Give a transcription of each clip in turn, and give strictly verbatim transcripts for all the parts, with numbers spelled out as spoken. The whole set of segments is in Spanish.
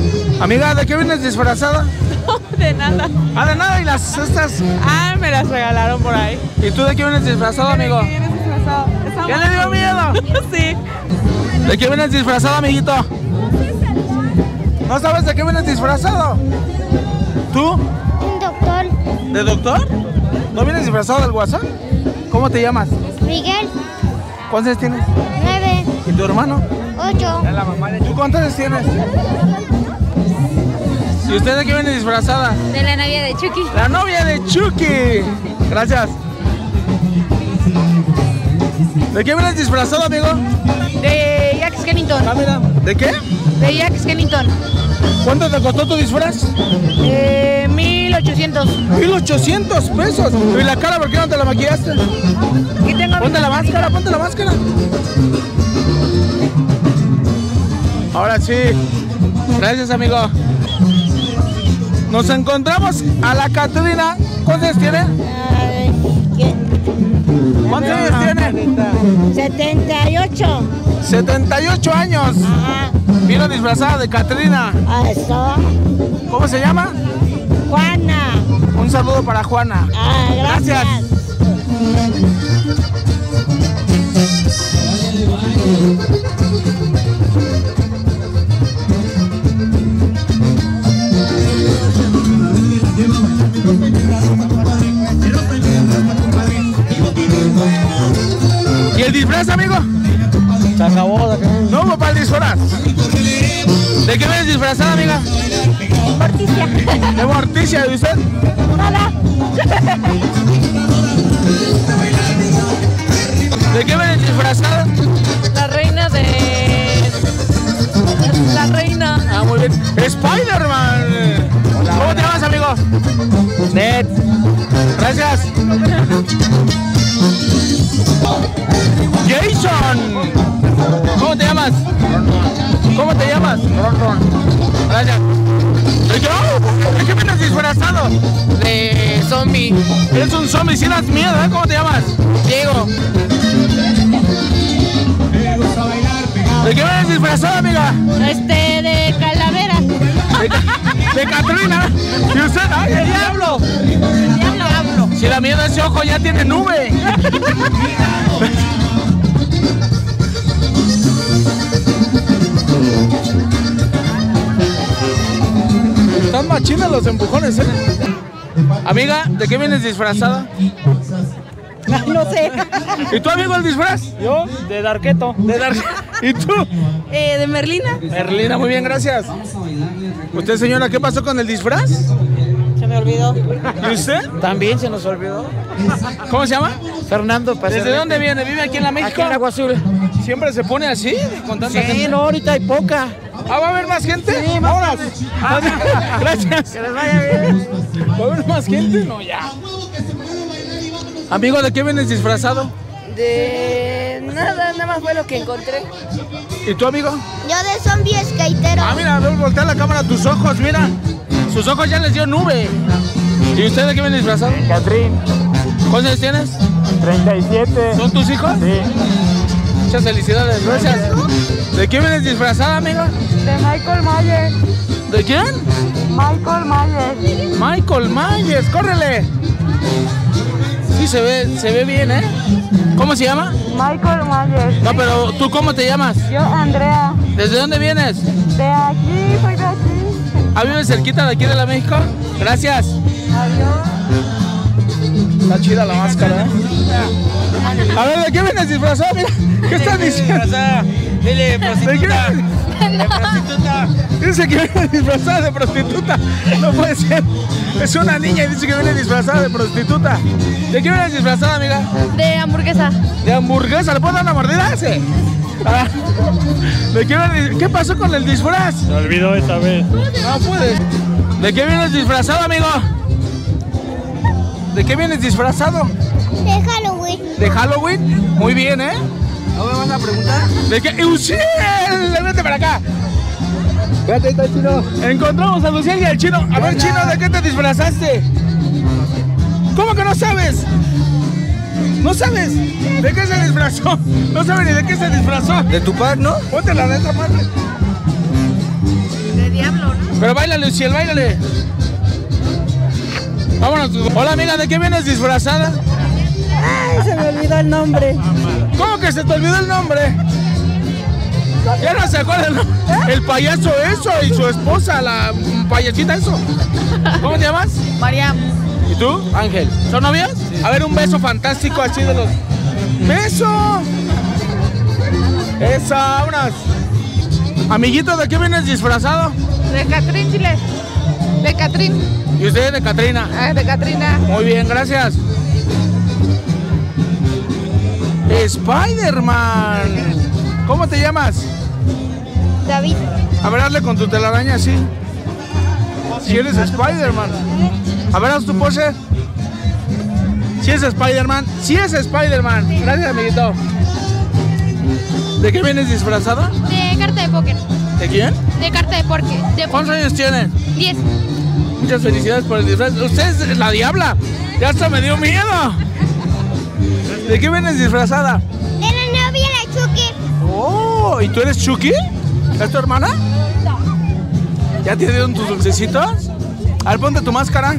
Amiga, ¿de qué vienes disfrazada? No, de nada. Ah, de nada, ¿y las estas? Ah, me las regalaron por ahí. ¿Y tú de qué vienes disfrazado, amigo? ¿De qué vienes disfrazado? Estamos... ¿Ya le dio miedo? Sí. ¿De qué vienes disfrazado, amiguito? ¿No sabes de qué vienes disfrazado? ¿Tú? Un doctor. ¿De doctor? ¿No vienes disfrazado del WhatsApp? ¿Cómo te llamas? Miguel. ¿Cuántos años tienes? Nueve. ¿Y tu hermano? Ocho. ¿Tú cuántos años tienes? ¿Y usted de qué viene disfrazada? De la novia de Chucky. ¡La novia de Chucky! Gracias. ¿De qué vienes disfrazado, amigo? De Jack Skellington. Ah, mira. ¿De qué? De Jack Skellington. ¿Cuánto te costó tu disfraz? Eh, mil ochocientos. Mil ochocientos pesos. ¿Y la cara por qué no te la maquillaste? Aquí tengo Ponte la máscara, ponte la máscara. Ahora sí. Gracias, amigo. Nos encontramos a la Catrina. ¿Cuántos años tiene? ¿Cuántos años tiene? setenta y ocho. setenta y ocho años. Ajá. Vino disfrazada de Catrina. Eso. ¿Cómo se llama? Juana. Un saludo para Juana. Ah, gracias. Gracias. ¿Y el disfraz, amigo? Se acabó de acá. No hubo para el disfraz. ¿De qué vienes disfrazada, amiga? Morticia. De Morticia, ¿y usted? Nada. ¿De qué vienes disfrazada? La reina de... La reina. Ah, muy bien. Spider-Man. ¿Cómo te llamas, amigo? Ned. Gracias. Jason. ¿Cómo te llamas? ¿Cómo te llamas? Gracias. ¿De qué, ¿De qué vienes disfrazado? De zombie. Eres un zombie, si das miedo, ¿eh? ¿Cómo te llamas? Diego. ¿De qué vienes disfrazada, amiga? Este, de calavera. De, de Catrina. ¿Y usted? ¡Ay, el diablo! Diablo. Si la mía de ese ojo ya tiene nube. Están machinas los empujones, ¿eh? Amiga, ¿de qué vienes disfrazada? No sé. ¿Y tú, amigo, el disfraz? Yo, de Darqueto. De Dar... ¿Y tú? Eh, de Merlina. Merlina, muy bien, gracias. ¿Usted, señora, qué pasó con el disfraz? Se me olvidó. ¿Y usted? También se nos olvidó. ¿Cómo se llama? Fernando Pacer. ¿Desde dónde viene? ¿Vive aquí en la México? Aquí en Agua Azul. ¿Siempre se pone así? Con tanta Sí, gente. no, ahorita hay poca. Ah, ¿va a haber más gente? Sí, más Vámonos. Gracias. Que les vaya bien. ¿Va a haber más gente? No, ya. Amigo, ¿de qué vienes disfrazado? De... Nada, nada más fue lo que encontré. ¿Y tú, amigo? Yo de zombie skatero. Ah, mira, ve, voltea la cámara a tus ojos, mira. Sus ojos ya les dio nube. ¿Y usted de qué viene disfrazado? Catrín, ¿Cuántos años tienes? treinta y siete. ¿Son tus hijos? Sí. Muchas felicidades, gracias. ¿De qué vienes disfrazada, amiga? De Michael Myers. ¿De quién? Michael Myers. Michael Myers, córrele. Sí, se ve, se ve bien, ¿eh? ¿Cómo se llama? Michael Myers. No, pero ¿tú cómo te llamas? Yo, Andrea. ¿Desde dónde vienes? De aquí, soy de aquí. ¿Ah, vives cerquita de aquí de la México? Gracias. Adiós. Está chida la máscara, ¿eh? A ver, ¿de qué vienes disfrazado? Mira, ¿qué estás diciendo? Dile, prostituta. De prostituta. Dice que viene disfrazada de prostituta. No puede ser. Es una niña y dice que viene disfrazada de prostituta. ¿De qué vienes disfrazada, amiga? De hamburguesa. ¿De hamburguesa? ¿Le puedo dar una mordida a ese? Ah, ¿de qué, vienes- ¿Qué pasó con el disfraz? Se olvidó esta vez. No puedes. ¿De qué vienes disfrazado, amigo? ¿De qué vienes disfrazado? De Halloween. ¿De Halloween? Muy bien, ¿eh? ¿No me van a preguntar? ¿De qué? ¡Uciel! ¡Vete para acá! Fíjate, ahí está el chino. Encontramos a Luciel y al chino. A ver, chino, ¿de qué te disfrazaste? ¿Cómo que no sabes? ¿No sabes? ¿De qué se disfrazó? No sabe ni de qué se disfrazó. De Tupac, ¿no? Póntela de esa parte. De diablo, ¿no? Pero báilale, Uciel, báilale. Vámonos. Hola, amiga, ¿de qué vienes disfrazada? Ay, se me olvidó el nombre. ¿Cómo que se te olvidó el nombre? Ya no se acuerda el nombre. El payaso eso y su esposa, la payasita eso. ¿Cómo te llamas? Mariam. ¿Y tú? Ángel. ¿Son novios? Sí. A ver, un beso fantástico así de los... ¡Beso! Esa, unas... Amiguito, ¿de qué vienes disfrazado? De Catrín, Chile. De Catrín. ¿Y usted de Catrina? Ah, de Catrina. Muy bien, gracias. Spider-Man. ¿Cómo te llamas? David. A ver, hazle con tu telaraña así. Si eres Spider-Man. A ver, haz tu pose. Si es Spider-Man. Si es Spider-Man. Gracias, amiguito. ¿De qué vienes disfrazada? De carta de póker. ¿De quién? De carta de póker. De ¿Cuántos años tienen? diez. Muchas felicidades por el disfraz. Usted es la diabla. Ya hasta me dio miedo. ¿De qué vienes disfrazada? De la novia, la Chucky. Oh, ¿y tú eres Chucky? ¿Es tu hermana? ¿Ya te dieron tus dulcecitos? A ver, ponte tu máscara.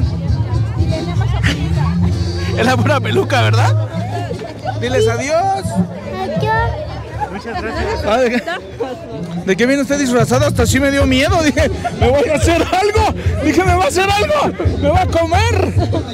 Es la pura peluca, ¿verdad? Diles adiós. Adiós. Muchas gracias. ¿De qué viene usted disfrazado? Hasta sí me dio miedo. Dije, me voy a hacer algo. Dije, me va a hacer algo. Me va a comer.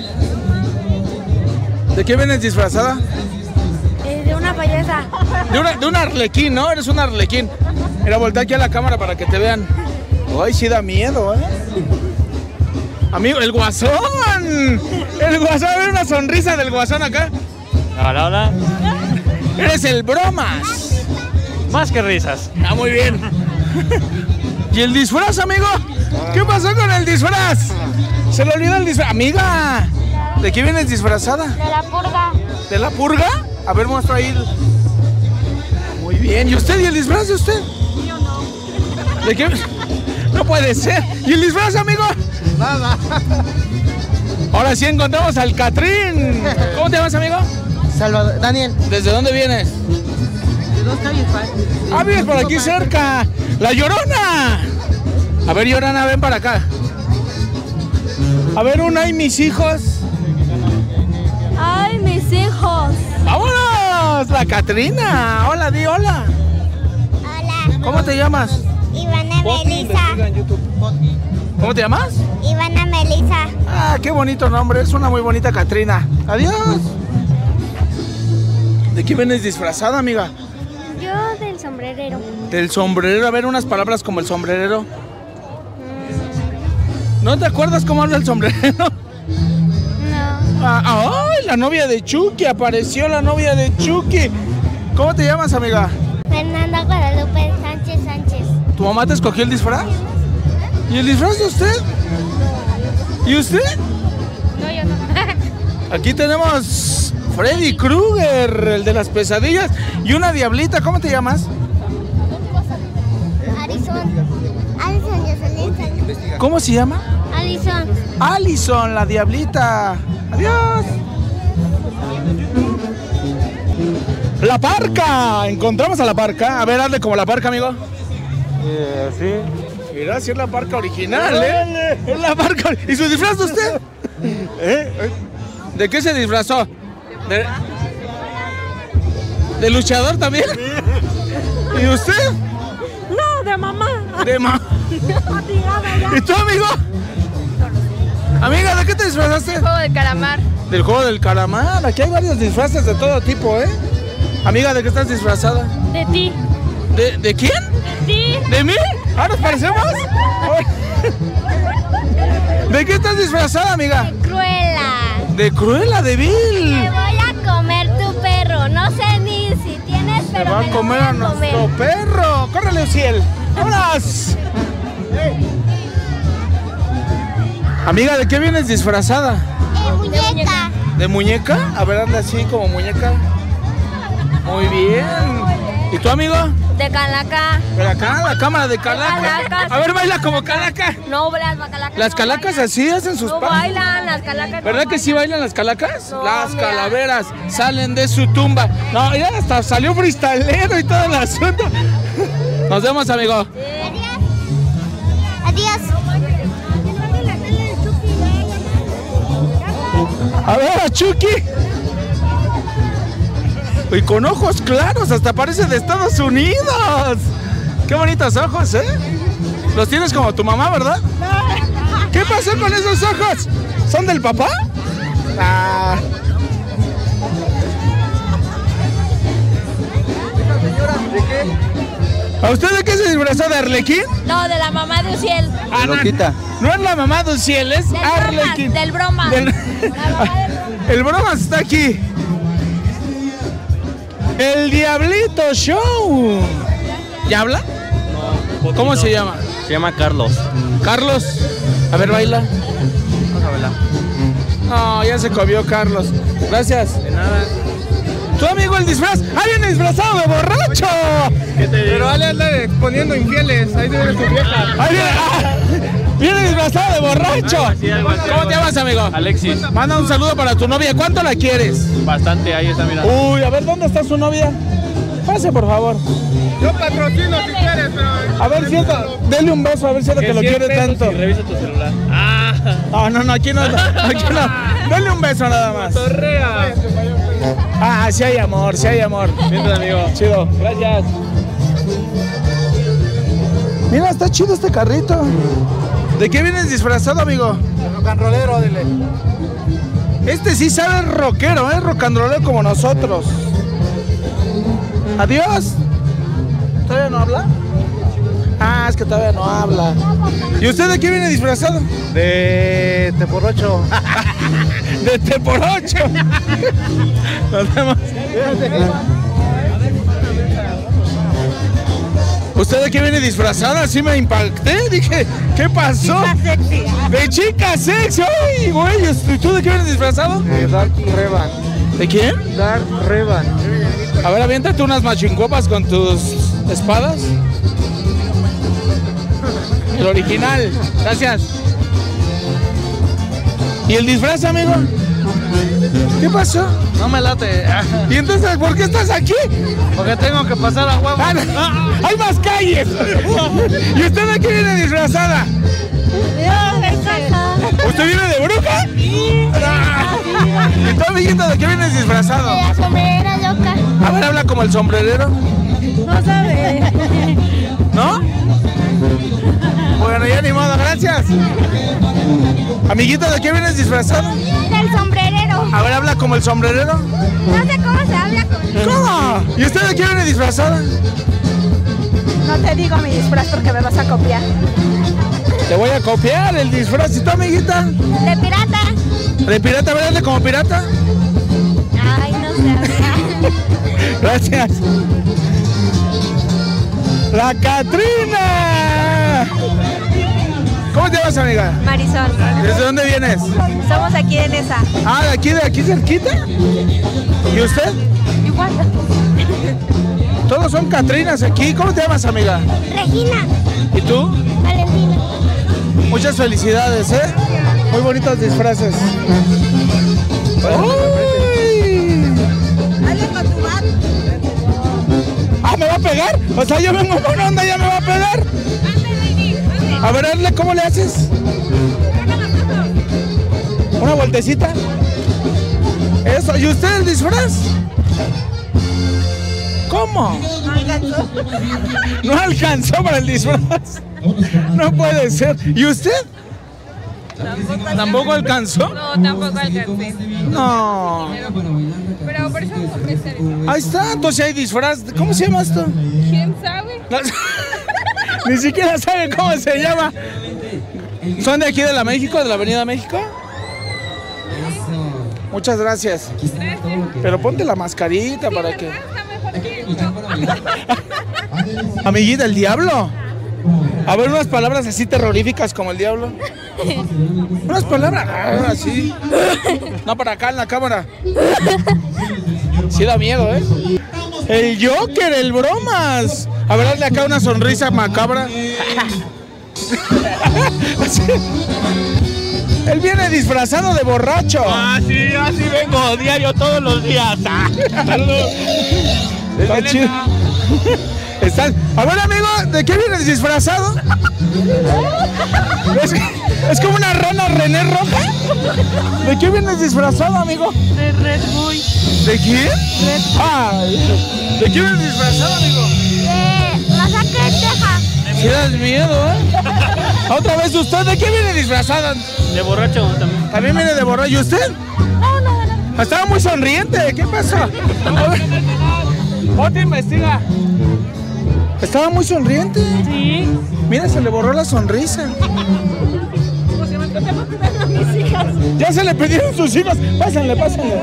¿De qué vienes disfrazada? Eh, de una payasa. De una, de un arlequín, ¿no? Eres un arlequín. Mira, voltea aquí a la cámara para que te vean. Ay, sí da miedo, ¿eh? Amigo, el guasón. El guasón, a ver una sonrisa del guasón acá. Hola, hola. Eres el bromas. Más que risas. Ah, muy bien. ¿Y el disfraz, amigo? ¿Qué pasó con el disfraz? Se le olvidó el disfraz. Amiga, ¿de qué vienes disfrazada? De la purga. ¿De la purga? A ver, muestra ahí. Muy bien. ¿Y usted y el disfraz de usted? Yo no. ¿De qué? No puede ser. ¿Y el disfraz, amigo? Nada. Ahora sí encontramos al Catrín. ¿Cómo te llamas, amigo? Salvador, Daniel. ¿Desde dónde vienes? De dos calles, pa. Ah, vienes por aquí cerca. ¡La Llorona! A ver, Llorona, ven para acá. A ver, una y mis hijos. Ay, mis hijos. ¡Vámonos! La Catrina. Hola, di hola. Hola. ¿Cómo te llamas? Ivana Melisa. ¿Cómo te llamas? Ivana Melisa. Ah, qué bonito nombre. Es una muy bonita Catrina. Adiós. ¿De qué vienes disfrazada, amiga? Yo del sombrerero. Del sombrerero. A ver, unas palabras como el sombrerero. ¿No te acuerdas cómo habla el sombrerero? No. Ah, ¡ay! La novia de Chucky. Apareció la novia de Chucky. ¿Cómo te llamas, amiga? Fernanda Guadalupe Sánchez Sánchez. ¿Tu mamá te escogió el disfraz? ¿Y el disfraz de usted? ¿Y usted? No, yo no. Aquí tenemos Freddy Krueger, el de las pesadillas, y una diablita. ¿Cómo te llamas? Alison. Alison Jocelyn. ¿Cómo se llama? Alison. Alison, la diablita. Adiós. La Parca. Encontramos a la Parca. A ver, hazle como la Parca, amigo. Eh, sí. Mira, si es la Parca original, ¿eh? Es la Parca. ¿Y su disfraz de usted? ¿Eh? ¿De qué se disfrazó? ¿De, ¿De luchador también? ¿Y usted? No, de mamá. De ma... ¿Y tú, amigo? Amiga, ¿de qué te disfrazaste? Juego de calamar. Del juego del calamar. Aquí hay varios disfraces de todo tipo, ¿eh? Amiga, ¿de qué estás disfrazada? De ti. ¿De, ¿de quién? Sí. ¿De mí? ¿Ah, nos parecemos? ¿De qué estás disfrazada, amiga? Cruela. De Cruella de Me Vil. voy a comer tu perro. No sé ni si tienes, Se pero va me a lo comer voy a nuestro comer. perro. ¡Córrele, Uciel! ¡Vámonos! Amiga, ¿de qué vienes disfrazada? Eh, muñeca. ¿De muñeca? A ver, hazle así como muñeca. Muy bien. ¿Y tú, amigo? De Calaca. Pero acá, la cámara de Calaca. Calacas. A ver, baila como Calaca. No, las calacas. Las no calacas bailan. así hacen sus No pasos. bailan, las calacas. ¿Verdad no que sí bailan las calacas? No, Las mira. calaveras salen de su tumba. No, ya hasta salió freestalero y todo el asunto. Nos vemos, amigo. Adiós. Adiós. A ver, a Chucky. Y con ojos claros, hasta parece de Estados Unidos. Qué bonitos ojos, ¿eh? Los tienes como tu mamá, ¿verdad? ¿Qué pasó con esos ojos? ¿Son del papá? Ah. ¿A usted de qué se disfrazó? ¿De Arlequín? No, de la mamá de Uciel. Ah, no, Loquita. no es la mamá de Uciel, es Del Arlequín. Bromas, del Bromas. Del- La mamá del Bromas. El Bromas está aquí. El Diablito Show. ¿Ya habla? No. ¿Cómo se llama? Se llama Carlos. Carlos. A ver, baila. Vamos a bailar. No, ya se comió Carlos. Gracias. De nada. Tu amigo el disfraz. ¡Ah, viene disfrazado de borracho! ¿Qué te digo? Pero Ale anda exponiendo infieles, ahí tiene su vieja. ¡Ahí viene! ¡Ah! ¡Viene disfrazado de borracho! Algo así, algo así, ¿Cómo algo te llamas, amigo? Alexis. Manda un saludo para tu novia. ¿Cuánto la quieres? Bastante, ahí está, mira. Uy, a ver, ¿dónde está su novia? Pase, por favor. Yo patrocino si quieres, pero... A ver, sienta, dele un beso, a ver si es lo que lo quiere tanto. Y revisa tu celular. Ah. No, no, no, aquí no, aquí no. Dale un beso nada más. Torrea. Ah, sí hay amor, sí hay amor. Mientras, amigo. Chido. Gracias. Mira, está chido este carrito. ¿De qué vienes disfrazado, amigo? Rock and rollero, dile. Este sí sabe rockero, ¿eh? Rock and rollero como nosotros. Adiós. ¿Todavía no habla? Ah, es que todavía no habla. ¿Y usted de qué viene disfrazado? De Teporocho. De Teporocho. Nos vemos. ¿Usted de qué viene disfrazada? Así me impacté. Dije, ¿qué pasó? De chica sexy. ¡Ay, güey! ¿Y tú de qué vienes disfrazado? De Dark Revan. ¿De quién? Dark Revan. A ver, aviéntate unas machincuopas con tus espadas. El original. Gracias. ¿Y el disfraz, amigo? ¿Qué pasó? No me late. ¿Y entonces por qué estás aquí? Porque tengo que pasar a huevo. Ah, no. ¡Hay más calles! ¿Y usted de qué viene disfrazada? ¿Usted viene de bruja? Ah. ¿Y tú, amiguito, de qué vienes disfrazado? La sombrerera loca. A ver, habla como el sombrerero. No sabe. ¿No? Bueno, ya ni modo, gracias. Amiguito, ¿de qué vienes disfrazado? Del sombrerero. A ver, habla como el sombrerero. No sé cómo se habla con él. ¿Cómo? ¿Y usted de qué viene disfrazada? No te digo mi disfraz porque me vas a copiar. Te voy a copiar el disfraz. ¿Y tú, amiguita? De pirata. ¿De pirata? ¿Verdad? ¿Como pirata? Ay, no sabía. Gracias. ¡La Catrina! ¿Cómo te llamas, amiga? Marisol, ¿Desde dónde vienes? somos aquí en esa. Ah, ¿de aquí, de aquí cerquita? ¿Y usted? Igual. Todos son Catrinas aquí. ¿Cómo te llamas, amiga? Regina. ¿Y tú? Valentina. Muchas felicidades, ¿eh? Muy bonitos disfraces. ¡Uy! ¡Ah, me va a pegar! O sea, yo vengo con onda, ya me va a pegar. A ver, hazle, ¿cómo le haces? ¿Una vueltecita? Eso, ¿y usted el disfraz? ¿Cómo? No alcanzó para el disfraz. No puede ser. ¿Y usted? ¿Tampoco alcanzó? No, tampoco alcancé. No. Pero por eso compré este. Ahí está, entonces hay disfraz. ¿Cómo se llama esto? ¿Quién sabe? Ni siquiera sabe cómo se llama. ¿Son de aquí de la México, de la Avenida México? Muchas gracias. Pero ponte la mascarita para que... Amiguita, ¿el diablo? A ver, unas palabras así terroríficas como el diablo. Unas palabras ah, así. No, para acá en la cámara. Sí da miedo, ¿eh? El Joker, el Bromas. A ver, hazle acá una sonrisa macabra. Sí. Él viene disfrazado de borracho. Ah, sí, así vengo diario todos los días. Ah. Está chido. Estás... A ver, amigo, ¿de qué vienes disfrazado? ¿Es, es como una rana René roja? ¿De qué vienes disfrazado, amigo? De Red Bull. ¿De quién? Red. Ah, ¿de qué vienes disfrazado, amigo? De masacre de Texas. Si das miedo, ¿eh? Otra vez, ¿usted de qué viene disfrazado? De borracho también. ¿También viene de borracho? ¿Y usted? No, no, no. Estaba muy sonriente, ¿qué pasa? Otro investiga. Estaba muy sonriente. Sí. Mira, se le borró la sonrisa. Ya se le pidieron sus hijos. Pásenle, pásenle.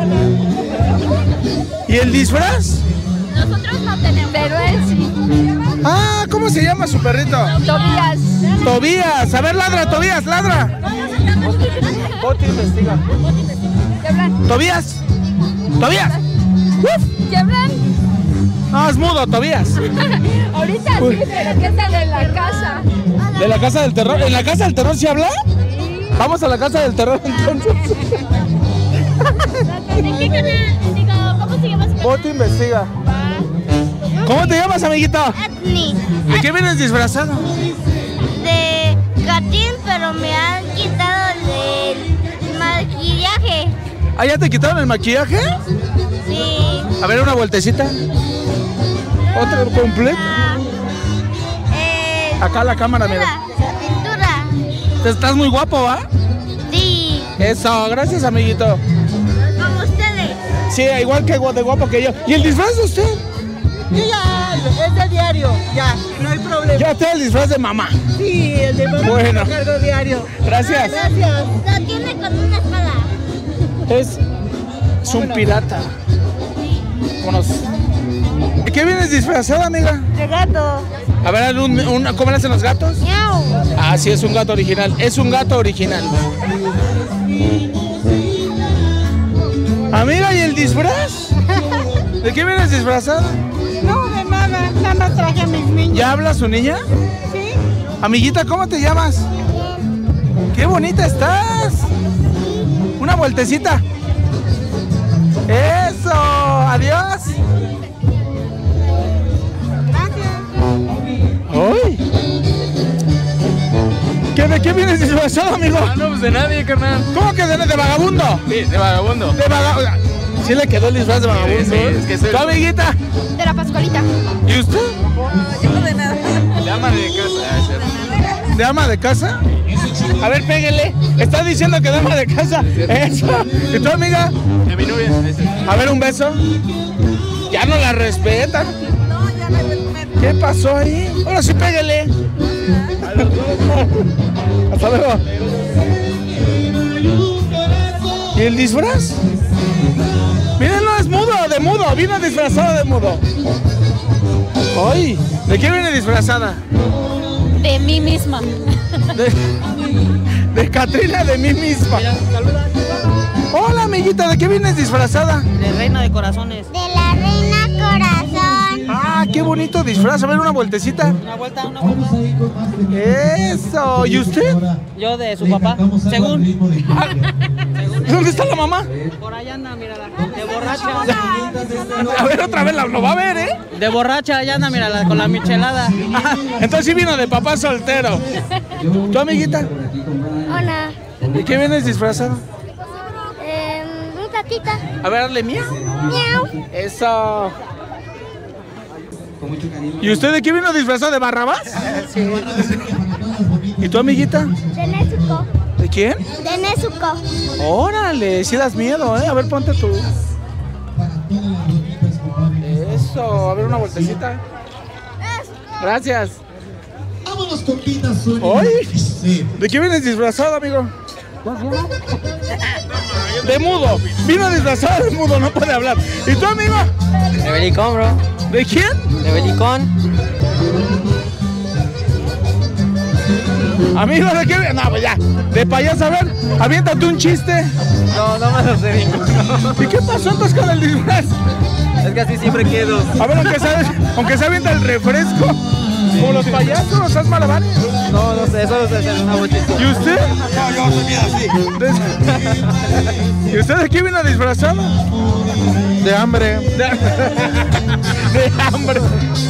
¿Y el disfraz? Nosotros no tenemos. Pero él sí. Ah, ¿cómo se llama su perrito? Tobías. Tobías. A ver, ladra, Tobías, ladra. Boti investiga. ¿Qué hablan? Tobías. Tobías. Uf. ¿Qué hablan? No, es mudo, Tobías. Ahorita sí, pero ¿qué tal en la casa? ¿De la casa del terror? ¿En la casa del terror se habla? Vamos a la casa del terror entonces. ¿De qué canal? Digo, ¿cómo se llama su canal? Boti investiga. ¿Cómo te llamas, amiguito? Etni. ¿De qué vienes disfrazado? De Catín, pero me han quitado el maquillaje. ¿Ah, ya te quitaron el maquillaje? Sí. A ver, una vueltecita. Otra completa. Ah, eh, Acá la cámara, mira. la cintura. Te estás muy guapo, ¿va? Sí. Eso, gracias, amiguito. Como ustedes. Sí, igual que gu- de guapo que yo. ¿Y el disfraz de usted? Yo ya, es de diario, ya, no hay problema. Ya está el disfraz de mamá. Sí, el de mamá Bueno. lo cargo diario. Gracias. Gracias. Lo tiene con una espada. Es, es un pirata. Conos- ¿De qué vienes disfrazada, amiga? De gato. A ver, un, un- ¿cómo le hacen los gatos? Miau. Ah, sí, es un gato original. Es un gato original. Amiga, ¿y el disfraz? ¿De qué vienes disfrazada? No, de nada, nada más traje a mis niños. ¿Ya habla su niña? Sí. Amiguita, ¿cómo te llamas? ¡Qué bonita estás! Una vueltecita. ¡Eso! ¡Adiós! ¡Ay! ¿Qué, ¿De qué vienes disfrazado, amigo? Ah, no, pues de nadie, carnal. ¿Cómo que de, de vagabundo? Sí, de vagabundo. De vagabundo. Sí le quedó el disfraz de vagabundo. Sí, sí, es que soy- ¿Tu amiguita? De la Pascualita. ¿Y usted? Yo de nada. De ama de casa. Ah, es cierto. ¿De ama de casa? A ver, pégale. Está diciendo que de ama de casa. Eso. ¿Y tu amiga? De mi novia. Ese. A ver, un beso. Ya no la respetan. No, ya no respeto. ¿Qué pasó ahí? Ahora sí, pégale. Hasta luego. ¿Y el disfraz? Mírenlo, es mudo, de mudo. Vino disfrazado de mudo. Ay, ¿de qué viene disfrazada? De mí misma. De, de Catrina, de mí misma. Hola, amiguita, ¿de qué vienes disfrazada? De reina de corazones. De la Reina Corazón. Ah, qué bonito disfraz. A ver, una vueltecita. Una vuelta, una vuelta. Eso. ¿Y usted? Yo de su papá. Según. ¿Dónde está la mamá? Por allá anda, mírala. De borracha. A ver, otra vez la, lo va a ver, ¿eh? De borracha, allá anda, mírala, con la michelada. Ah, entonces sí vino de papá soltero. ¿Tu amiguita? Hola. ¿De qué vienes disfrazado? Eh, un gatita. A ver, dale mía. Miau. Eso. ¿Y usted de qué vino disfrazado? ¿De Barrabás? Sí. ¿Y tu amiguita? De Nezuko. ¿De quién? De Nezuko. Órale, sí das miedo, ¿eh? A ver, ponte tú. Eso, a ver una vueltecita. Gracias. Vámonos con Pita Azul. ¡Ay! Sí. ¿De qué vienes disfrazado, amigo? De mudo. Vino disfrazado de mudo, no puede hablar. ¿Y tu amigo? De belicón, bro. ¿De quién? De belicón. Amigo, ¿de qué vienes? No, pues ya. De payaso, a ver, aviéntate un chiste. No, no me lo sé ninguno. ¿Y qué pasó entonces con el disfraz? Es que así siempre quedo. A ver, aunque se, aunque se avienta el refresco. ¿Como los payasos? ¿Estás malabares? No, no sé, solo se hace una bochita. ¿Y usted? No, yo soy bien así. ¿Y usted de qué vino disfrazado? De hambre. De, de hambre.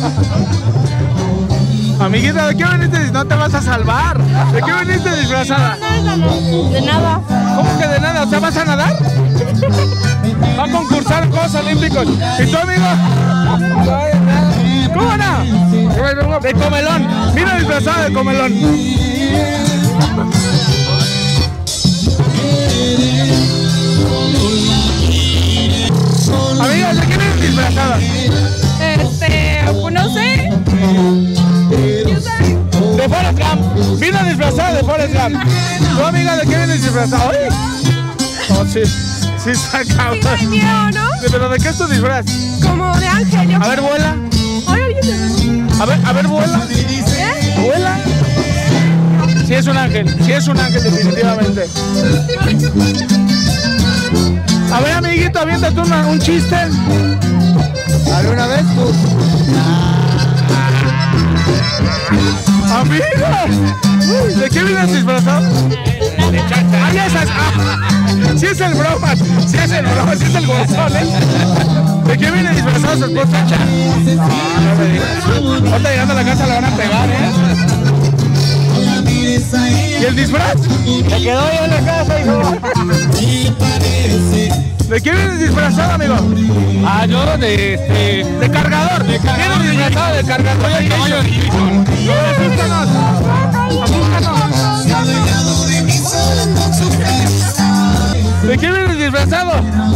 Amiguita, ¿de qué viniste? No te vas a salvar. ¿De qué viniste disfrazada? De nada. ¿Cómo que de nada? O sea, ¿vas a nadar? Va a concursar en Juegos Olímpicos. ¿Y tú, amigo? ¿Cómo no? De comelón. Vino disfrazada de comelón. Amiga, ¿de qué vienes disfrazada? Este, pues no sé. De Forrest Gump. Vino disfrazada de Forrest Gump. ¿Tu amiga de qué vienes disfrazada? ¿Oye? Oh, sí. Sí, está cabrón. Sí, miedo, ¿no? ¿Pero de qué es tu disfraz? Como de ángel. Yo... A ver, vuela. Ay, alguien A ver, a ver, vuela. ¿Eh? ¿Vuela? Sí es un ángel. Sí es un ángel, definitivamente. A ver, amiguito, aviéntate una, un chiste. ¿Alguna vez tú? ¡Amiga! ¿De qué vienes disfrazado? De chacha. ¡Ay, esas! ¡Ah! ¡Sí es el bromas! ¡Sí es el bromas! ¡Sí es el gozón, eh! ¿De qué viene disfrazado su esposa? No, no me digas. Ahorita llegando a la casa la van a pegar, ¿eh? ¿Y el disfraz? Me quedó yo en la casa, hijo. ¿De qué vienes disfrazado, amigo? Ah, yo de este. De cargador. De cargador. Vienes disfrazado de cargador. Oye, Caballo de Gibson. Asústanos. Asústanos. ¿De qué vienes disfrazado?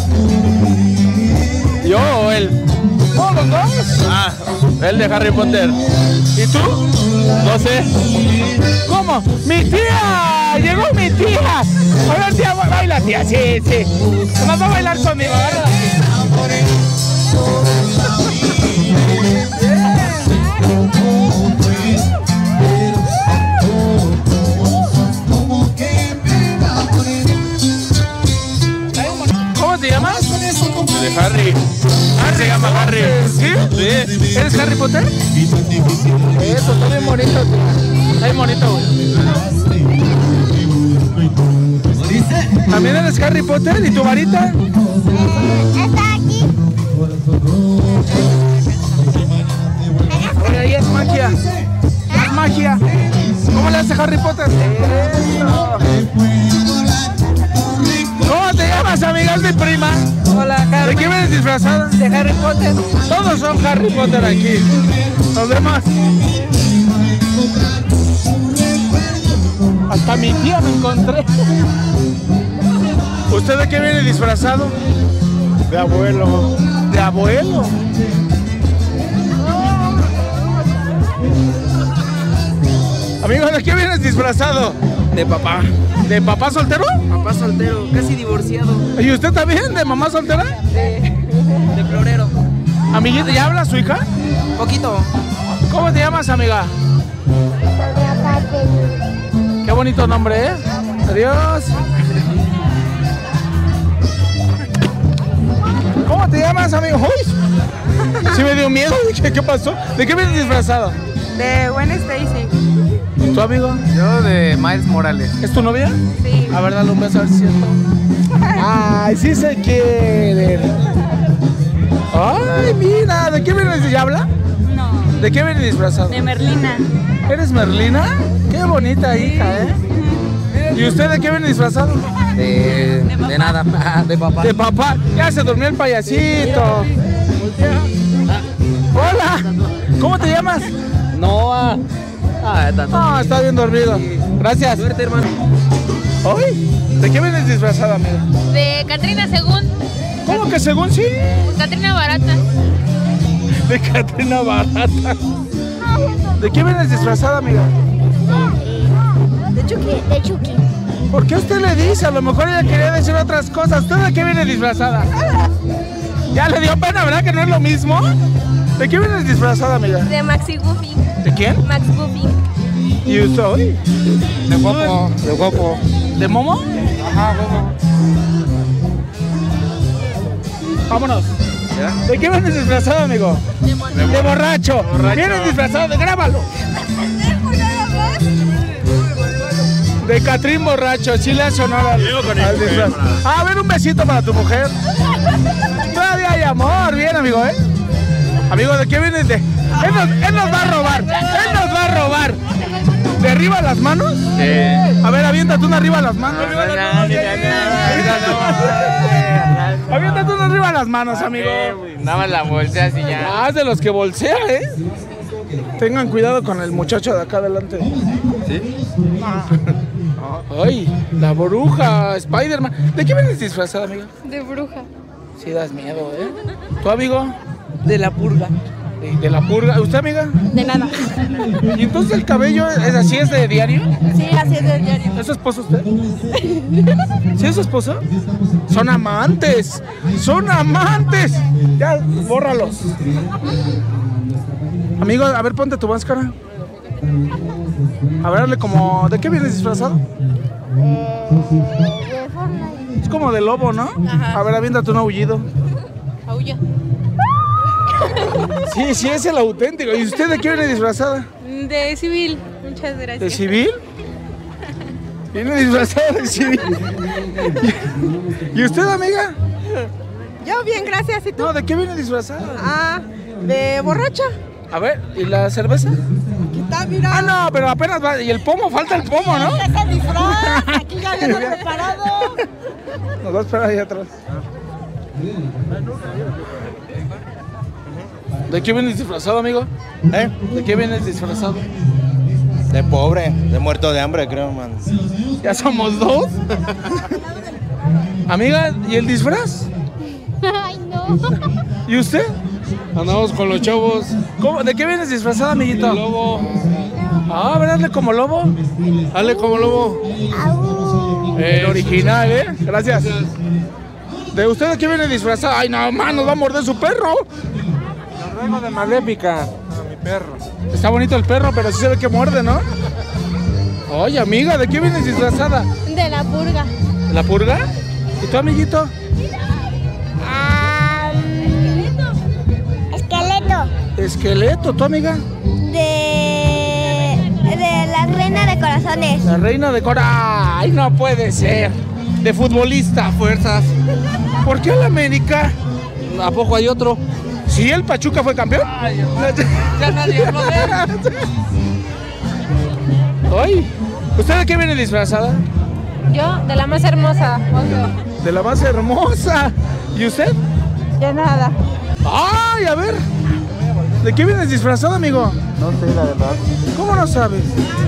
¿Yo o él? ¿Oh, los dos? Ah, él de Harry Potter. ¿Y tú? No sé. ¿Cómo? ¡Mi tía! ¡Llegó mi tía! A ver, tía, baila, tía, sí, sí. Nos va a bailar conmigo, ¿verdad? ¿Cómo te llamas? De Harry. Ah, se llama Harry. ¿Sí? Sí. ¿Eres Harry Potter? Eso, está bien bonito. Está bien bonito, güey. ¿También eres Harry Potter? ¿Y tu varita? Está aquí. Oye, ahí es magia. Es magia. ¿Cómo le hace Harry Potter? Eso. ¿Cómo te llamas, amiga? Es mi prima. Hola, ¿De Carmen. qué vienes disfrazada? De Harry Potter. Todos son Harry Potter aquí. Los demás. Hasta mi tía me encontré. ¿Usted de qué viene disfrazado? De abuelo. De abuelo. Amigo, ¿de qué vienes disfrazado? De papá. ¿De papá soltero? Papá soltero, casi divorciado. ¿Y usted también? ¿De mamá soltera? De florero. Amiguita, ¿ya habla su hija? Poquito. ¿Cómo te llamas, amiga? Qué bonito nombre, ¿eh? Adiós. ¿Cómo te llamas, amigo? ¡Uy! Sí me dio miedo. Dije, ¿qué pasó? ¿De qué vienes disfrazado? De Gwen Stacy. ¿Y tu amigo? Yo de Miles Morales. ¿Es tu novia? Sí. A ver, dale un beso a ver si es cierto. Ay, sí se quieren. Ay, mira, ¿de qué vienes? ¿Ya habla? No. ¿De qué vienes disfrazado? De Merlina. ¿Eres Merlina? Qué bonita hija, ¿eh? ¿Y usted de qué viene disfrazado? De, de nada, de papá. De papá. Ya se durmió el payasito. Hola. ¿Cómo te llamas? Noah. Ah, está todo. No, está bien dormido. Gracias. Suerte, hermano. ¿Hoy? ¿De qué vienes disfrazada, amiga? De Catrina Según. ¿Cómo que según sí? Catrina Barata. De Catrina Barata. ¿De qué vienes disfrazada, amiga? De Chucky. De Chucky. ¿Por qué usted le dice? A lo mejor ella quería decir otras cosas. ¿Usted de qué viene disfrazada? Ya le dio pena, ¿verdad? Que no es lo mismo. ¿De qué vienes disfrazada, amiga? De Maxi Goofy. ¿De quién? Max Goofy. ¿Y usted hoy? De guapo, de guapo. ¿De Momo? Ajá, guapo. Vámonos. ¿De qué vienes disfrazado, amigo? De, De borracho. borracho. Vienes disfrazado de grábalo. De Catrín borracho, sí le hace honor al, al disfraz. Ah, a ver, un besito para tu mujer. Todavía hay amor, bien, amigo, ¿eh? Amigo, ¿de qué vienes? De... Él nos, él nos va a robar, él nos va a robar. ¿De arriba las manos? Sí. A ver, aviéntate una arriba las manos. Aviéntate una arriba las manos, amigo. Nada más la bolseas y ya. Ah, es de los que bolsea, ¿eh? Tengan cuidado con el muchacho de acá adelante. ¿Sí? Ay, la bruja, Spider-Man. ¿De qué vienes disfrazada, amiga? De bruja. Sí, das miedo, ¿eh? ¿Tu amigo? De la purga. De, de la purga. ¿Usted, amiga? De nada. ¿Y entonces el cabello es así, es de diario? Sí, así es del diario. ¿Es su esposo usted? ¿Sí es su esposo? Son amantes. Son amantes. Ya, bórralos. Amigo, a ver, ponte tu máscara. A ver, hazle como... ¿De qué vienes disfrazado? De Fortnite. Es como de lobo, ¿no? Ajá. A ver, aviéntate un aullido. Aulla. Sí, sí, es el auténtico. ¿Y usted de qué viene disfrazada? De civil. Muchas gracias. ¿De civil? Viene disfrazada de civil. ¿Y usted, amiga? Yo bien, gracias. ¿Y tú? No, ¿de qué viene disfrazada? Ah, de borracha. A ver, ¿y la cerveza? Aquí está, mira. Ah, no, pero apenas va. Y el pomo, falta el pomo, ¿no? Ese es el disfraz. Aquí ya viene preparado. Nos va a esperar ahí atrás. ¿De qué vienes disfrazado, amigo? ¿Eh? ¿De qué vienes disfrazado? De pobre, de muerto de hambre, creo, man. ¿Ya somos dos? Amiga, ¿y el disfraz? Ay, no. ¿Y usted? Andamos con los chavos. ¿Cómo? ¿De qué vienes disfrazado, amiguito? De lobo. Ah, ¿verdad? Hazle como lobo. Hazle como lobo. El original, ¿eh? Gracias. ¿De usted de qué viene disfrazado? Ay, no, man, nos va a morder su perro. Lo traigo de Maléfica a mi perro. Está bonito el perro, pero sí se ve que muerde, ¿no? Oye, amiga, ¿de qué vienes disfrazada? De la purga. ¿La purga? ¿Y tu amiguito? Ah, esqueleto. Esqueleto, ¿tu amiga? De, de la reina de corazones. La reina de Cora. Ay, no puede ser. De futbolista. Fuerzas. ¿Por qué el América? ¿A poco hay otro? ¿Sí el Pachuca fue campeón? Ya nadie habló de él. Ay, ¿usted de qué viene disfrazada? Yo, de la más hermosa. De la más hermosa. ¿Y usted? De nada. ¡Ay, a ver! ¿De qué vienes disfrazado, amigo? No sé, la verdad. ¿Cómo no sabes?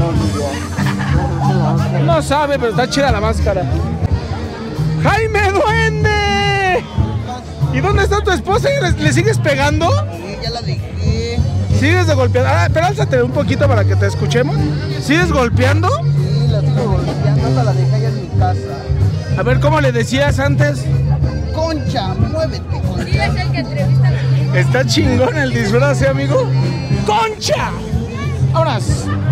No sabe, pero está chida la máscara. ¡Jaime Duende! ¿Y dónde está tu esposa? ¿Le, le sigues pegando? Sí, ya la dejé. ¿Sigues de golpeando? Ah, pero álzate un poquito para que te escuchemos. ¿Sigues golpeando? Sí, la sigo golpeando, hasta la dejé allá en mi casa. A ver, ¿cómo le decías antes? Concha, muévete, Concha. es el que entrevista a la... Está chingón el disfraz, ¿eh, amigo? ¡Concha! ¡Vámonos!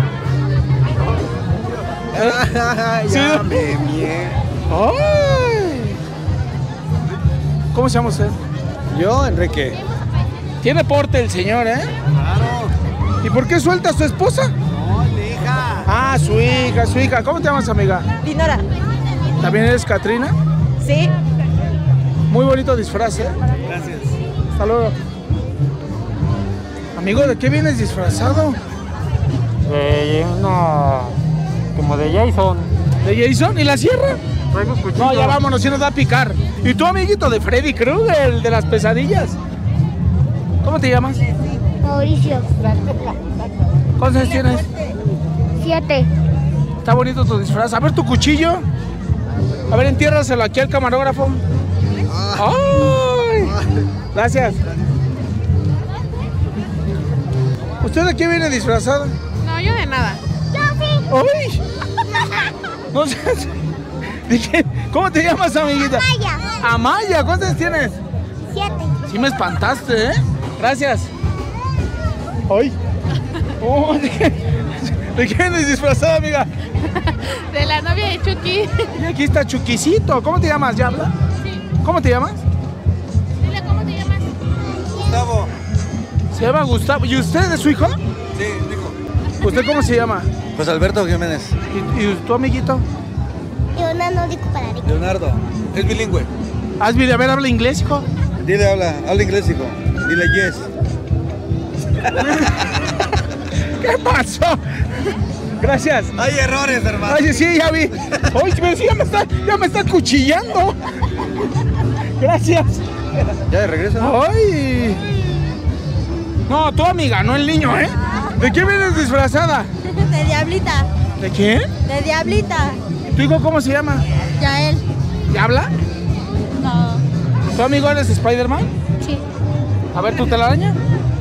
ya Sí. me mié. ¡Ay! ¿Cómo se llama usted? Yo, Enrique. Tiene porte el señor, ¿eh? Claro. ¿Y por qué suelta a su esposa? No, mi hija. Ah, su hija, su hija. ¿Cómo te llamas, amiga? Dinora. ¿También eres Catrina? Sí. Muy bonito disfraz, ¿eh? Gracias. Hasta luego. Amigo, ¿de qué vienes disfrazado? Eh, no. Como de Jason. ¿De Jason? ¿Y la sierra? Traigo cuchillo. No, ya vámonos, si nos va a picar. ¿Y tú, amiguito, de Freddy Krueger, el de las pesadillas? ¿Cómo te llamas? Mauricio. ¿Cuántos años tienes? Siete. Está bonito tu disfraz. A ver tu cuchillo. A ver, entiérraselo aquí al camarógrafo. ¡Ay! Gracias. ¿Usted de qué viene disfrazado? No, yo de nada. ¡Ay! No sé. ¿De qué? ¿Cómo te llamas, amiguita? Amaya. Amaya, ¿cuántos años tienes? Siete. Sí me espantaste, ¿eh? Gracias. ¡Ay! Oh, ¿de qué, ¿De qué vienes disfrazada, amiga? De la novia de Chucky. Y aquí está Chuquisito. ¿Cómo te llamas? ¿Ya habla? Sí. ¿Cómo te llamas? Dile, ¿cómo te llamas? Gustavo. Se llama Gustavo. ¿Y usted es su hijo? Sí, hijo. ¿Usted cómo se llama? José Alberto Jiménez. ¿Y, y tu amiguito? Leonardo. Es bilingüe. ¿Has venido a ver, habla inglés, hijo? Dile, habla, habla inglés, hijo. Dile yes. ¿Qué pasó? Gracias. Hay errores, hermano. Oye, sí, ya vi. Oye, pero sí, ya me está, ya me está cuchillando. Gracias. ¿Ya de regreso? Ay. No, tu amiga, no el niño, ¿eh? ¿De qué vienes disfrazada? De Diablita. ¿De quién? De Diablita. ¿Tu hijo cómo se llama? Yael. ¿Y habla? No. ¿Tu amigo eres Spider-Man? Sí. A ver, ¿tu telaraña?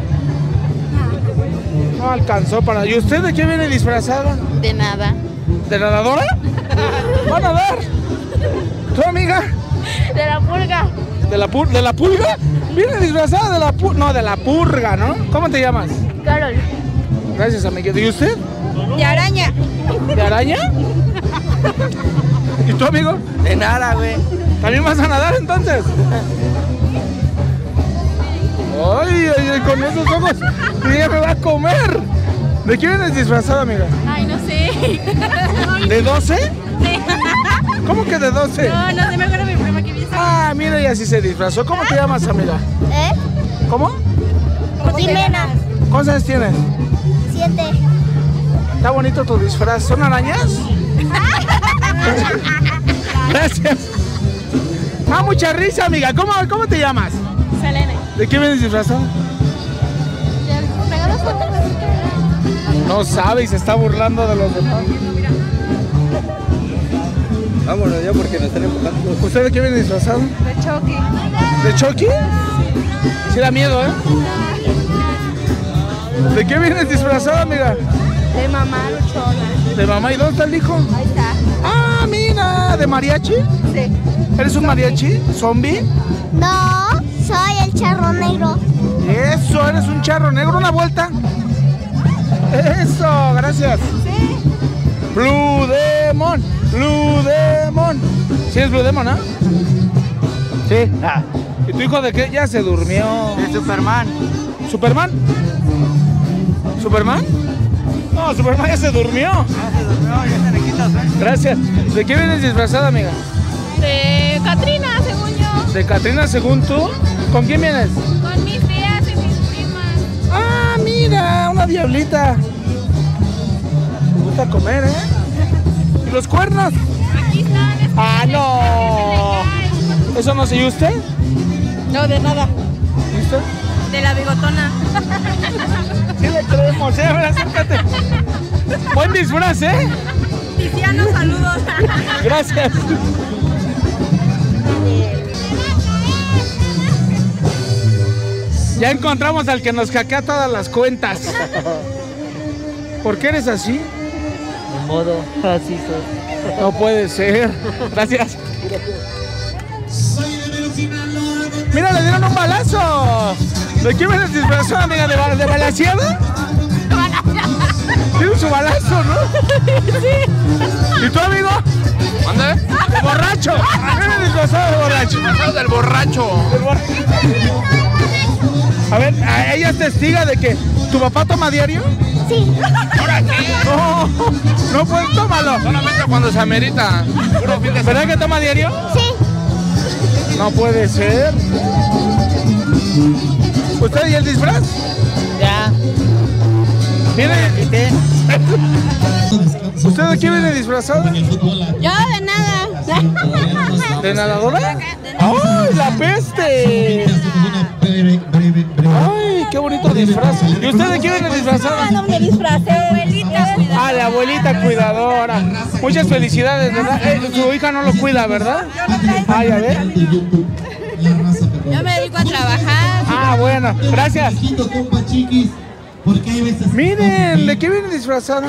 No alcanzó para... ¿Y usted de qué viene disfrazada? De nada. ¿De nadadora? ¿Va a nadar? ¿Tu amiga? De la pulga. ¿De la, pur ¿De la pulga? Viene disfrazada de la purga. No, de la purga, ¿no? ¿Cómo te llamas? Carol. Gracias, amiguito. ¿Y usted? De araña. ¿De araña? ¿Y tu amigo? De nada, güey. ¿También vas a nadar entonces? Ay, ay, ay, con esos ojos, ella me va a comer. ¿De qué vienes disfrazada, amiga? Ay, no sé. ¿De doce? Sí. ¿Cómo que de doce? No, no sé, me acuerdo de mi prima que me Ah, mira, y así se disfrazó. ¿Cómo te llamas, amiga? ¿Eh? ¿Cómo? Jimena. ¿Cuántos años tienes? Siete. Está bonito tu disfraz. ¿Son arañas? Gracias. Ah, mucha risa, amiga. ¿Cómo, cómo te llamas? Selene. ¿De qué vienes disfrazado? No sabe y se está burlando de los demás. Vámonos ya porque nos están empujando. ¿Usted de qué viene disfrazado? De Chucky. ¿De Chucky? Sí da miedo, ¿eh? ¿De qué vienes disfrazada, amiga? De mamá luchona. ¿De mamá? ¿Y dónde está el hijo? Ahí está. Ah, mira, ¿de mariachi? Sí. ¿Eres un mariachi? ¿Zombie? No, soy el charro negro. Eso, eres un charro negro. Una vuelta. Eso, gracias. Sí. Blue Demon, Blue Demon. ¿Sí es Blue Demon, ah? Sí. Ah. ¿Y tu hijo de qué? Ya se durmió. Es Superman. ¿Superman? ¿Superman? No, Superman ya se durmió. Ah, se durmió, ya se le quita sueño. Gracias. ¿De qué vienes disfrazada, amiga? De Katrina, según yo. ¿De Catrina según tú? ¿Con quién vienes? Con mis tías y mis primas. Ah, mira, una diablita. Me gusta comer, ¿eh? ¿Y los cuernos? Aquí están. Es Ah, no. ¿Eso no se y usted? No, de nada. ¿Y usted? De la bigotona. Sí le creemos, ¿eh? A ver, acércate. Buen disfraz, ¿eh? Tiziano, saludos. Gracias. Ya encontramos al que nos hackea todas las cuentas. ¿Por qué eres así? De modo, así soy. No puede ser. Gracias. Mira, le dieron un balazo. ¿De qué vienes disfrazada, amiga? ¿De, ba de balaseada? Tiene su balazo, ¿no? Sí. ¿Y tu amigo? ¿Dónde? De borracho. Vienes disfrazado de borracho. Disfrazado del borracho. Del borracho. A ver, ella es testiga de que tu papá toma diario. Sí. ¿Ahora qué? No, no puedes, tómalo. Solamente cuando se amerita. Puro fin de ¿Verdad que toma diario? Sí. No puede ser. ¿Usted y el disfraz? Ya. ¿Viene? ¿Usted de qué viene disfrazado? Yo de nada. ¿De nadadora? ¡Ay, la peste! ¡Ay, qué bonito disfraz! ¿Y usted de qué viene disfrazada? No me disfracé. Abuelita. Ah, la abuelita cuidadora. Muchas felicidades, ¿verdad? Eh, su hija no lo cuida, ¿verdad? Ay, a ver. Yo me dedico a trabajar. Ah, bueno, gracias. Miren, ¿de qué viene disfrazada?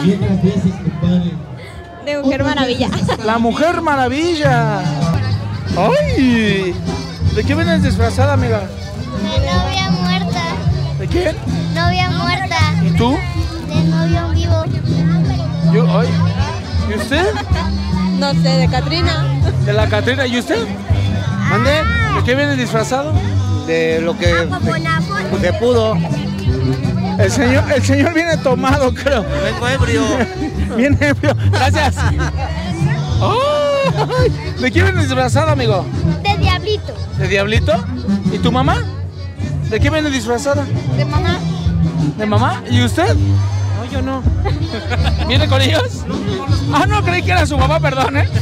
De Mujer Maravilla. La Mujer Maravilla. ¡Ay! ¿De qué vienes disfrazada, amiga? De novia muerta. ¿De quién? Novia muerta. ¿Y tú? De novio vivo. Yo, ay. ¿Y usted? No sé, de Katrina. De la Catrina. ¿Y usted? ¿Mande? ¿De qué vienes disfrazado? de lo que se pudo. El señor, el señor viene tomado, creo. Vengo ebrio. Viene ebrio. Gracias. Oh, ¿de qué viene disfrazado, amigo? De diablito. ¿De diablito? ¿Y tu mamá? ¿De qué viene disfrazada? De mamá. ¿De mamá? ¿Y usted? No, yo no. ¿Viene con ellos? Ah, no, creí que era su mamá, perdón, ¿eh?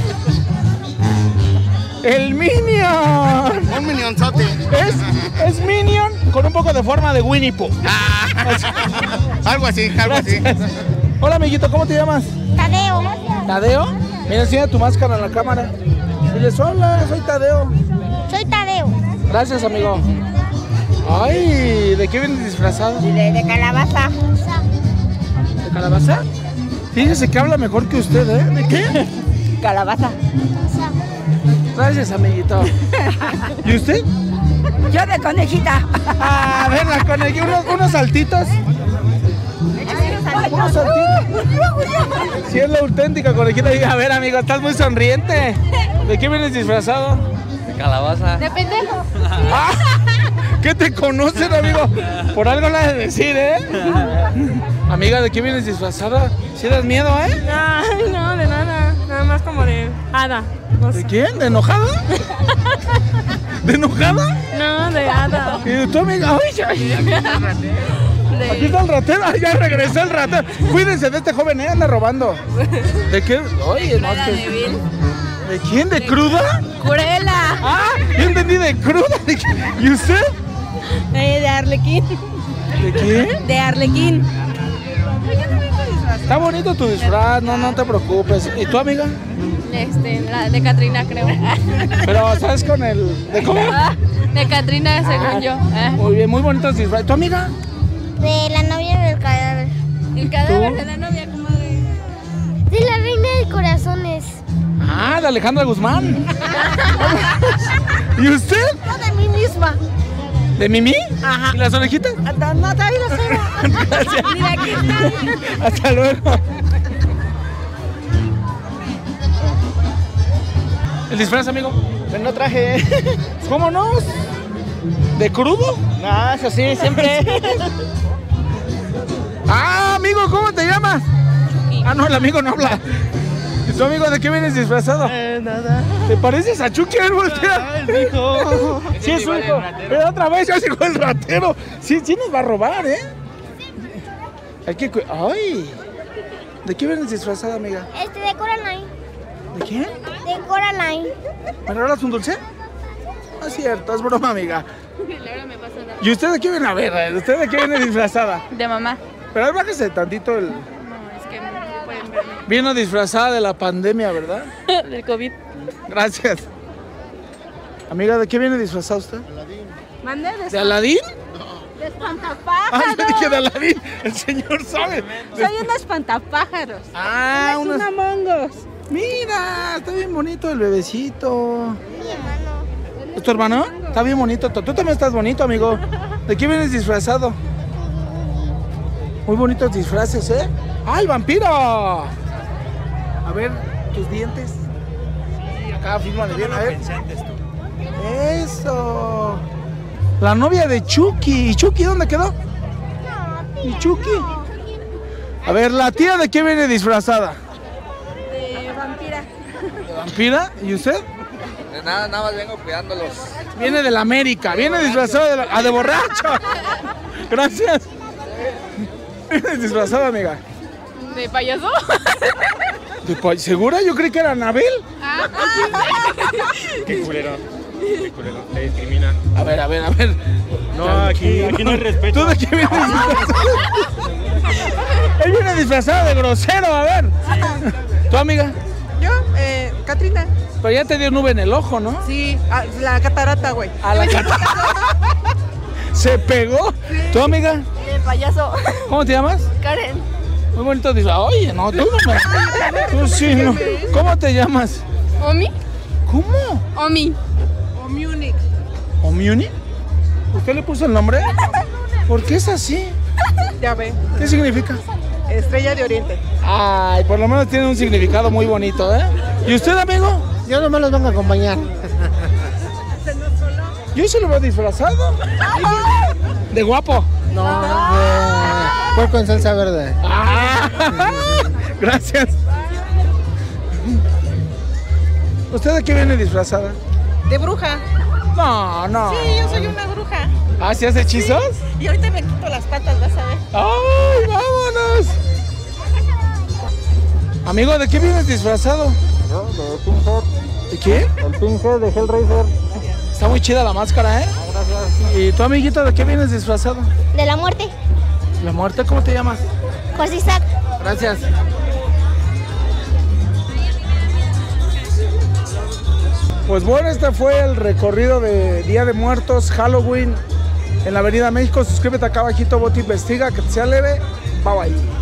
¡El Minion! Un minionzote. Es, es Minion con un poco de forma de Winnie Pooh. Ah, algo así, algo Gracias. así. Hola, amiguito, ¿cómo te llamas? Tadeo. ¿Tadeo? Mira, enseña tu máscara en la cámara. Diles, hola, soy Tadeo. Soy Tadeo. Gracias, amigo. Ay, ¿de qué vienes disfrazado? De, de calabaza. ¿De calabaza? Fíjese que habla mejor que usted, ¿eh? ¿De qué? Calabaza. Gracias, amiguito. ¿Y usted? Yo de conejita. Ah, ven, la conejita, unos, unos saltitos. Unos saltitos. Si es la auténtica conejita. A ver, amigo, estás muy sonriente. ¿De qué vienes disfrazado? De calabaza. De pendejo. Ah, ¿qué te conocen, amigo? Por algo la de decir, ¿eh? Amiga, ¿de qué vienes disfrazada? ¿Sí das miedo, eh? Ay, no, de nada. Nada más como de hada. No ¿De quién? ¿De enojada? ¿De enojada? No, de hada. ¿Y tu amiga? Ay, ay. Aquí está el ratero. Ay, ya regresó el ratero. Cuídense de este joven, ¿eh? Anda robando. ¿De qué? Oye, no, es que... ¿De quién? ¿De cruda? Curela. Ah, yo entendí de cruda. ¿De qué? ¿Y usted? Eh, de Arlequín. ¿De qué? De Arlequín. Está bonito tu disfraz, no, no te preocupes. ¿Y tu amiga? Este, la de Catrina, creo. Pero, ¿sabes con el...? ¿De cómo? De Catrina, según yo. Eh. Muy bien, muy bonitos disfraz. ¿Tu amiga? De la novia del cadáver. El cadáver de la novia, como de... De la reina de corazones. Ah, de Alejandra Guzmán. ¿Y usted? Yo de mí misma. ¿De Mimi? Ajá. ¿Y las orejitas? Hasta no, todavía lo sé. Gracias. Mira, aquí está. Hasta luego. ¿El disfraz, amigo? No traje. ¿Cómo no? ¿De crudo? No, eso sí, siempre. Ah, amigo, ¿cómo te llamas? Ah, no, el amigo no habla. ¿Y tu amigo de qué vienes disfrazado? Eh, nada. ¿Te pareces a Chucky? A ver, voltea. Ah, es mi hijo. Sí, es su hijo. Pero otra vez ya llegó el ratero. Sí, sí nos va a robar, ¿eh? Hay que... cu- ¡Ay! ¿De qué vienes disfrazada, amiga? Este de Coraline. ¿De quién? De Coraline. ¿Me regalas un dulce? No es cierto, es broma, amiga. ¿Y usted de qué viene? A ver, ¿usted de qué viene disfrazada? De mamá. Pero ahí bájese tantito el... No, es que no pueden verme. Vino disfrazada de la pandemia, ¿verdad? Del COVID. Gracias. Amiga, ¿de qué viene disfrazada usted? ¿Mande? ¿De Aladín? De espantapájaros. Ah, yo dije de Aladín. El señor sabe. Soy un espantapájaros. Ah, Es unas... una mongos. Mira, está bien bonito el bebecito. ¿Es tu hermano? Está bien bonito. Tú también estás bonito, amigo. ¿De qué vienes disfrazado? Muy bonitos disfraces, ¿eh? ¡Ay, vampiro! A ver, tus dientes. Acá, fírmale bien, a ver. Eso. La novia de Chucky. ¿Y Chucky dónde quedó? ¿Y Chucky? A ver, ¿la tía de qué viene disfrazada? De vampira. ¿De vampira? ¿Y usted? De nada, nada más vengo cuidándolos. Viene de la América, viene disfrazado de, la, ah, de borracho. Gracias. Viene disfrazado, amiga. ¿De payaso? ¿De pa- ¿Segura? Yo creí que era Anabel. Qué culero. Qué culero. Te discriminan. A ver, a ver, a ver. No, aquí, aquí no hay respeto. ¿Tú de qué vienes disfrazado? Él viene disfrazado de grosero, a ver. ¿Tu amiga? Yo, eh, Catrina. Pero ya te dio nube en el ojo, ¿no? Sí, a, la catarata, güey. A la cara. ¿Se pegó? ¿Tu amiga? De payaso. ¿Cómo te llamas? Karen. Muy bonito disfraz. Oye, no, tú no me... Tú sí, no. ¿Cómo te llamas? ¿Omi? ¿Cómo? Omi. O Munich. ¿Omiuni? ¿Usted le puso el nombre? ¿Por qué es así? Ya ve. ¿Qué significa? Estrella de Oriente. Ay, por lo menos tiene un significado muy bonito, ¿eh? ¿Y usted, amigo? Yo nomás los vengo a acompañar. Yo se lo veo disfrazado. De guapo. No, de puerco en salsa verde. Ah, gracias. ¿Usted de qué viene disfrazada? De bruja. No, no. Sí, yo soy una bruja. ¿Ah, sí hace hechizos? Y ahorita me quito las patas, vas a ver. ¡Ay, vámonos! Amigo, ¿de qué vienes disfrazado? Yo, de Pinhead. ¿De qué? El Pinhead de Hellraiser. Está muy chida la máscara, ¿eh? Gracias. ¿Y tu amiguito de qué vienes disfrazado? De la muerte. ¿La muerte? ¿Cómo te llamas? José Isaac. Gracias. Pues bueno, este fue el recorrido de Día de Muertos, Halloween, en la Avenida México. Suscríbete acá abajito, Boti Investiga, que te sea leve. Bye bye.